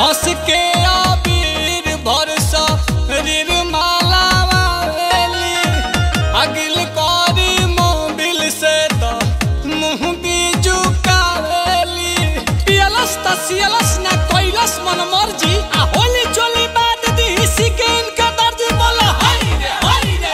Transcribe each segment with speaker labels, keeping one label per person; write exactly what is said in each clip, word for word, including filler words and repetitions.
Speaker 1: हंस के आबीर भरसा रीर मालावाली अगिल करी मोबिल से तो मुँह भी झुकावेली पियलस त सियलस ना कोइलस मन मर्जी आ होली चोली बात दी के इनका दर्द बोला हाय रे हाय रे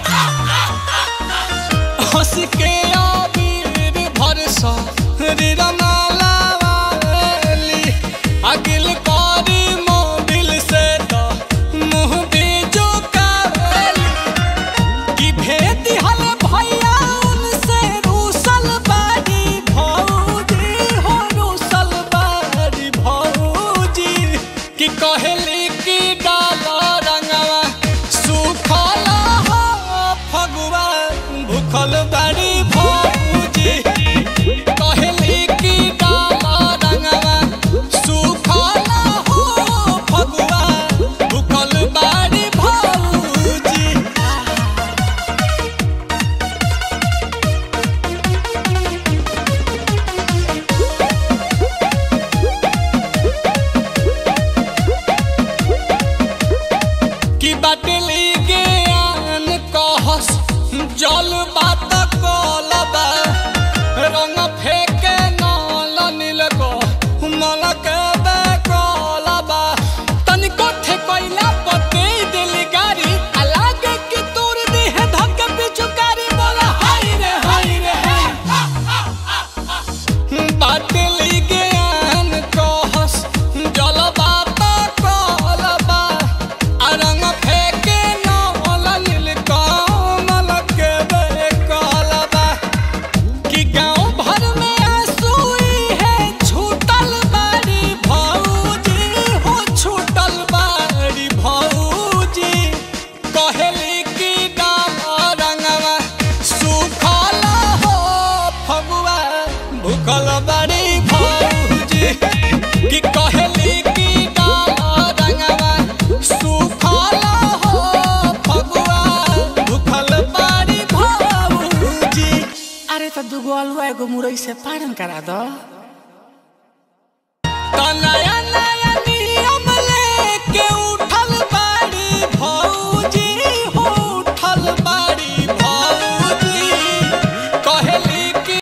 Speaker 1: हंस के आबीर भरसा रीर मालावाली अगिल करी मोबिल से तो मुँह भी झुकावेली कि भेद हल भैया उनसे रूसल बाड़ी भौजी हो रूसल बाड़ी भौजी कि कहली कि डाला रंगवा सुखल हो फगुआ भूखल बाड़ी भौजी कहली कि डाला रंगवा सुखल हो फगुआ भूखल बाड़ी भौजी कि बाटली ज्ञान कहस जल बात कलबा रंग फेंके नल नील को मल के बेकलबा तनिको ठेकैला पते दिली गारी आ लागे कि तोर देह धक पिचुकारी बोला हाय रे हाय रे बाटली ज्ञान कहस जल बात कलबा आ रंग फेंके नल नील कमल के बेकलबा कि गाँव भर में आंसुई है छूटल बाड़ी भौजी हो छूटल बाड़ी भौजी कहली कि डाला रंगवा सुखल हो फगुआ भूखल बाड़ी भौजी कि कहली कि डाला रंगवा सुखल हो फगुआ भूखल बाड़ी भौजी अरे तो दुगो अलुआ एगो मुरई से पारन करा दो।